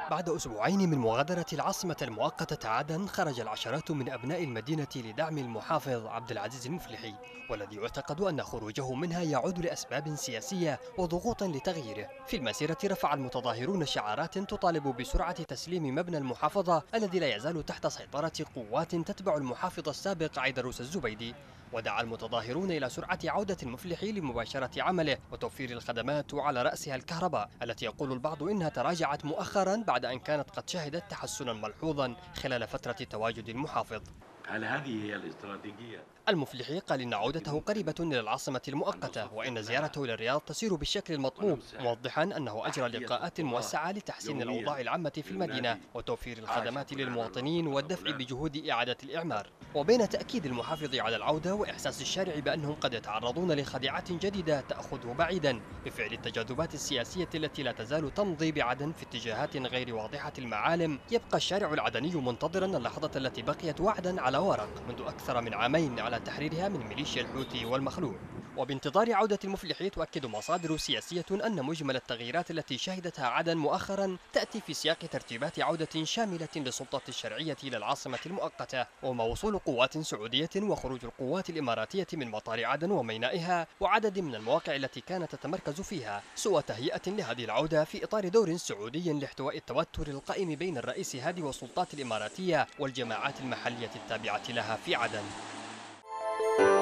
بعد أسبوعين من مغادرة العاصمة المؤقتة عدن، خرج العشرات من أبناء المدينة لدعم المحافظ عبد العزيز المفلحي، والذي يعتقد أن خروجه منها يعود لأسباب سياسية وضغوط لتغييره. في المسيرة رفع المتظاهرون شعارات تطالب بسرعة تسليم مبنى المحافظة الذي لا يزال تحت سيطرة قوات تتبع المحافظ السابق عيدروس الزبيدي. ودعا المتظاهرون إلى سرعة عودة المفلحي لمباشرة عمله وتوفير الخدمات، وعلى رأسها الكهرباء التي يقول البعض إنها تراجعت مؤخرا بعد أن كانت قد شهدت تحسنا ملحوظا خلال فترة تواجد المحافظ. هل هذه هي الاستراتيجية؟ المفلحي قال إن عودته قريبة إلى العاصمة المؤقتة، وإن زيارته إلى الرياض تسير بالشكل المطلوب، موضحا أنه أجرى لقاءات موسعة لتحسين الأوضاع العامة في المدينة وتوفير الخدمات للمواطنين والدفع بجهود إعادة الإعمار. وبين تأكيد المحافظ على العودة وإحساس الشارع بأنهم قد يتعرضون لخديعات جديدة تأخذه بعيدا بفعل التجاذبات السياسية التي لا تزال تمضي بعدن في اتجاهات غير واضحة المعالم، يبقى الشارع العدني منتظرا اللحظة التي بقيت وعدا على ورق منذ أكثر من عامين على تحريرها من ميليشيا الحوثي والمخلوع. وبانتظار عودة المفلحي، تؤكد مصادر سياسية أن مجمل التغييرات التي شهدتها عدن مؤخرا تأتي في سياق ترتيبات عودة شاملة للسلطة الشرعية إلى العاصمة المؤقتة، وما وصول قوات سعودية وخروج القوات الإماراتية من مطار عدن ومينائها وعدد من المواقع التي كانت تتمركز فيها، سوى تهيئة لهذه العودة في إطار دور سعودي لاحتواء التوتر القائم بين الرئيس هادي والسلطات الإماراتية والجماعات المحلية التابعة لها في عدن.